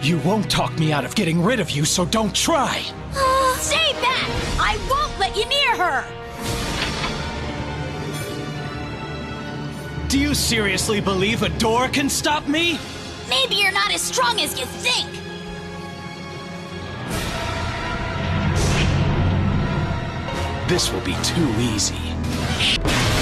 You won't talk me out of getting rid of you, so don't try! Say that! I won't let you near her! Do you seriously believe a door can stop me? Maybe you're not as strong as you think! This will be too easy.